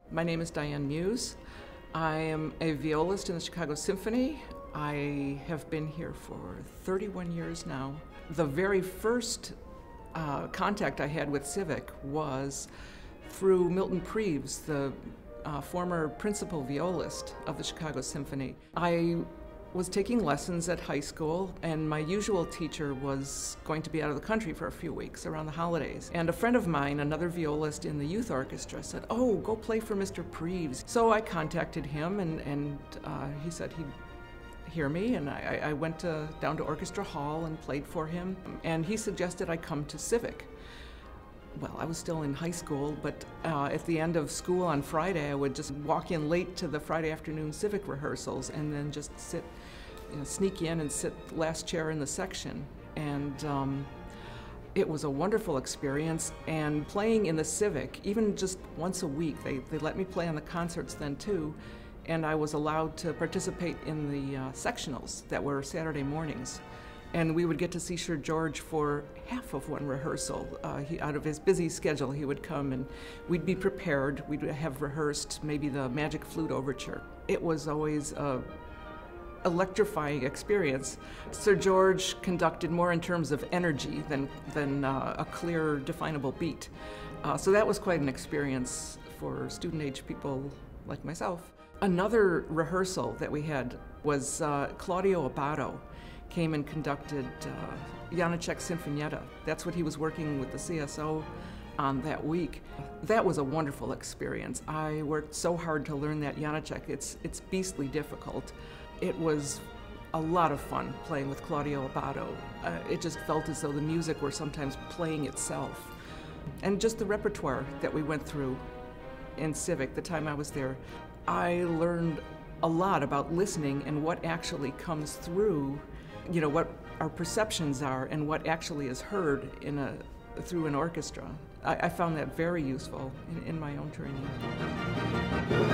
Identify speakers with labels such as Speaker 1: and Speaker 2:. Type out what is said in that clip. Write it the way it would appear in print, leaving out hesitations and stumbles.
Speaker 1: My name is Diane Mues. I am a violist in the Chicago Symphony. I have been here for 31 years now. The very first contact I had with Civic was through Milton Preves, the former principal violist of the Chicago Symphony. I was taking lessons at high school, and my usual teacher was going to be out of the country for a few weeks around the holidays. And a friend of mine, another violist in the youth orchestra, said, "Oh, go play for Mr. Preves." So I contacted him, and he said he'd hear me, and I went down to Orchestra Hall and played for him. And he suggested I come to Civic. Well, I was still in high school, but at the end of school on Friday, I would just walk in late to the Friday afternoon Civic rehearsals and then just sit, sneak in and sit last chair in the section. And it was a wonderful experience. And playing in the Civic, even just once a week, they let me play on the concerts then too, and I was allowed to participate in the sectionals that were Saturday mornings. And we would get to see Georg for half of one rehearsal. Out of his busy schedule, he would come and we'd be prepared. We'd have rehearsed maybe the Magic Flute Overture. It was always an electrifying experience. Sir Georg conducted more in terms of energy than a clear, definable beat. So that was quite an experience for student-age people like myself. Another rehearsal that we had was Claudio Abbado came and conducted Janacek's Sinfonietta. That's what he was working with the CSO on that week. That was a wonderful experience. I worked so hard to learn that Janacek. It's beastly difficult. It was a lot of fun playing with Claudio Abbado. It just felt as though the music were sometimes playing itself. And just the repertoire that we went through in Civic, the time I was there, I learned a lot about listening and what actually comes through, what our perceptions are and what actually is heard through an orchestra. I found that very useful in my own training.